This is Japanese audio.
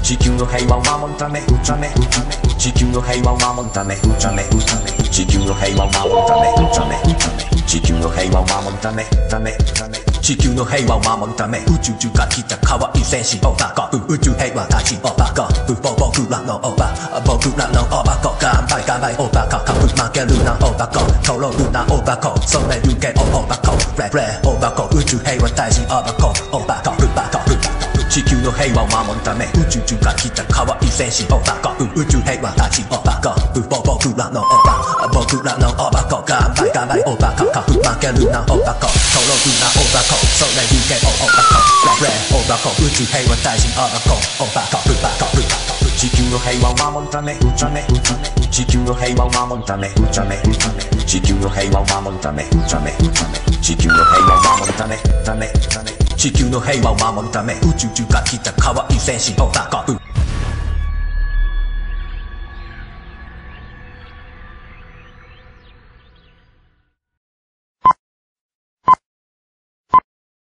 地球の平和を守るため地球の平和を守るため地球の平和を守るため地球の平和を守るため地球の平和を守るため宇宙中から来た可愛い戦士オバコ宇宙平和たちオバコ僕らのオバコ頑張れオバコ負けるなオバコ転ぶなオバコそれ行けオバコオバコ宇宙平和大使オバコ地球の平和を守るため宇宙中から来た可愛い戦士オバコ宇宙平和たちオバコ僕らのオバコ頑張れオバコ負けるなオバコ転ぶなオバコそれ行けオバコ宇宙平和大使オバコ地球の平和を守るため地球の平和を守るため地球の平和を守るため地球の平和を守るため地球の平和を守るため宇宙中から来た可愛い戦士オバコ